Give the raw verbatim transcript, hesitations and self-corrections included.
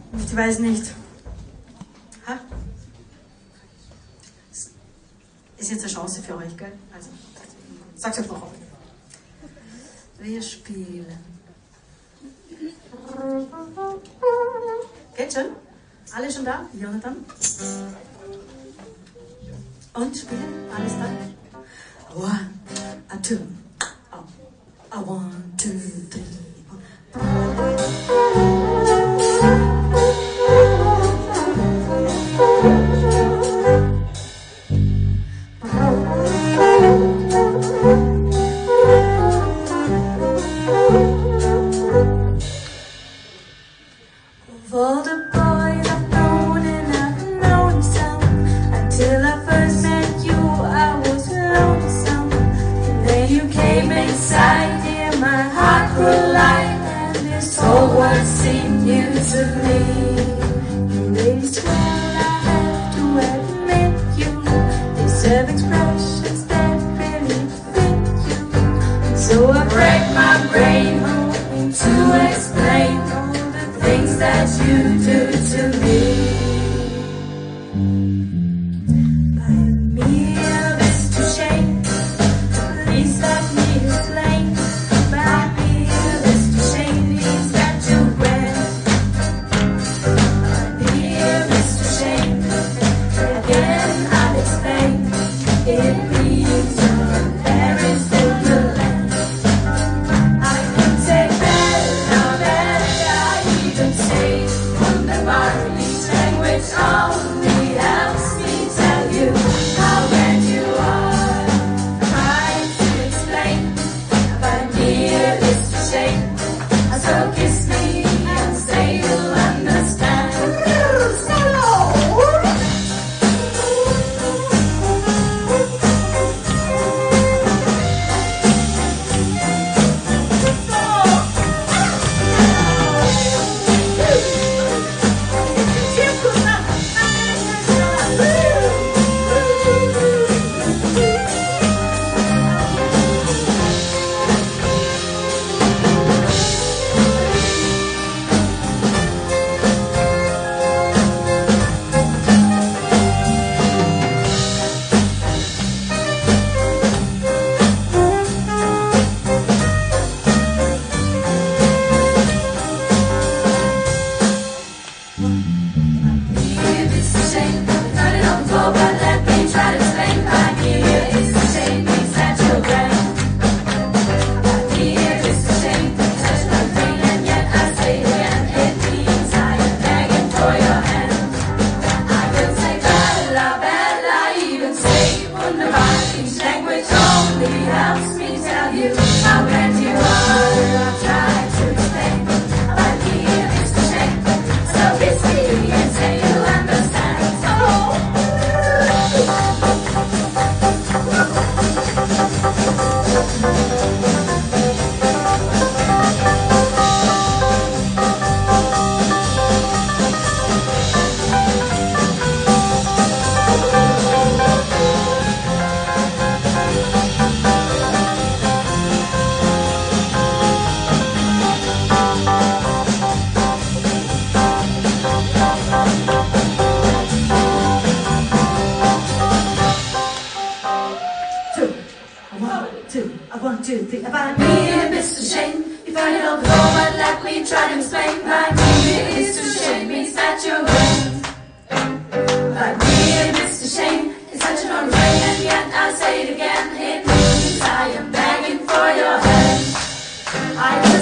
Ich weiß nicht. Ha? Ist jetzt eine Chance für euch, gell? Also, sag's euch noch auf. Wir spielen. Geht schon? Alle schon da? Jonathan? Und spielen? Alles da? One, a two, a, a one, two, three. Of all the boys I've known and I've known some, until I first met you I was lonesome. And then you came inside, dear, my heart grew light, and this whole world seemed new to me. You ladies, well, I have to admit you deserve expressions that really fit you. So I break my brain hoping to explain things that you do to me. By mere Mister Shane, please let me explain. By mere Mister Shane means that you're grand. By mere Mister Shane, again I'll explain. It means your hair is in the land. I can say Bella, Bella, even say wunderbar. Each language only helps me tell you how grand you are. Trying to explain by mere Mister Shane, so kiss me and say you'll understand. One, two, three, by me, Mister Shane. You find it all before, but let me try to explain. By me, Mister Shane means that you're grand. By me, Mister Shane, it's such an old rain, and yet I say it again. It means I am begging for your hand. I